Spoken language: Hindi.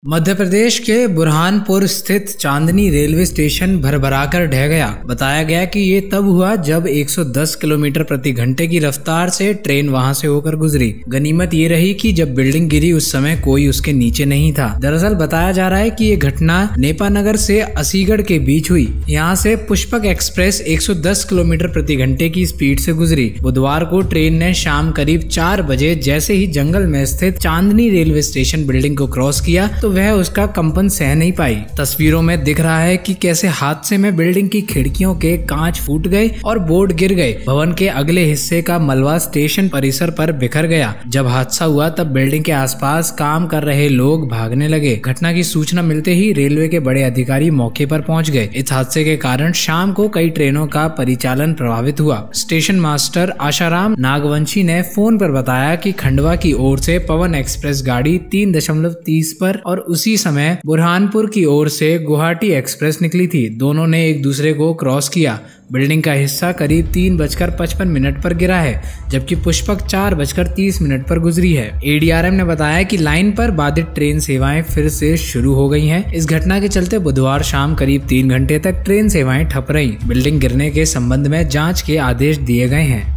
मध्य प्रदेश के बुरहानपुर स्थित चांदनी रेलवे स्टेशन भरभराकर ढह गया। बताया गया कि ये तब हुआ जब 110 किलोमीटर प्रति घंटे की रफ्तार से ट्रेन वहां से होकर गुजरी। गनीमत ये रही कि जब बिल्डिंग गिरी उस समय कोई उसके नीचे नहीं था। दरअसल बताया जा रहा है कि ये घटना नेपानगर से असीगढ़ के बीच हुई। यहाँ से पुष्पक एक्सप्रेस 110 किलोमीटर प्रति घंटे की स्पीड से गुजरी। बुधवार को ट्रेन ने शाम करीब 4 बजे जैसे ही जंगल में स्थित चांदनी रेलवे स्टेशन बिल्डिंग को क्रॉस किया तो वह उसका कंपन सह नहीं पाई। तस्वीरों में दिख रहा है कि कैसे हादसे में बिल्डिंग की खिड़कियों के कांच फूट गए और बोर्ड गिर गए। भवन के अगले हिस्से का मलबा स्टेशन परिसर पर बिखर गया। जब हादसा हुआ तब बिल्डिंग के आसपास काम कर रहे लोग भागने लगे। घटना की सूचना मिलते ही रेलवे के बड़े अधिकारी मौके पर पहुंच गए। इस हादसे के कारण शाम को कई ट्रेनों का परिचालन प्रभावित हुआ। स्टेशन मास्टर आशाराम नागवंशी ने फोन पर बताया कि खंडवा की ओर से पवन एक्सप्रेस गाड़ी 3:30 पर और उसी समय बुरहानपुर की ओर से गुवाहाटी एक्सप्रेस निकली थी। दोनों ने एक दूसरे को क्रॉस किया। बिल्डिंग का हिस्सा करीब 3:55 पर गिरा है, जबकि पुष्पक 4:30 पर गुजरी है। एडीआरएम ने बताया कि लाइन पर बाधित ट्रेन सेवाएं फिर से शुरू हो गई हैं। इस घटना के चलते बुधवार शाम करीब 3 घंटे तक ट्रेन सेवाएं ठप रहीं। बिल्डिंग गिरने के संबंध में जांच के आदेश दिए गए हैं।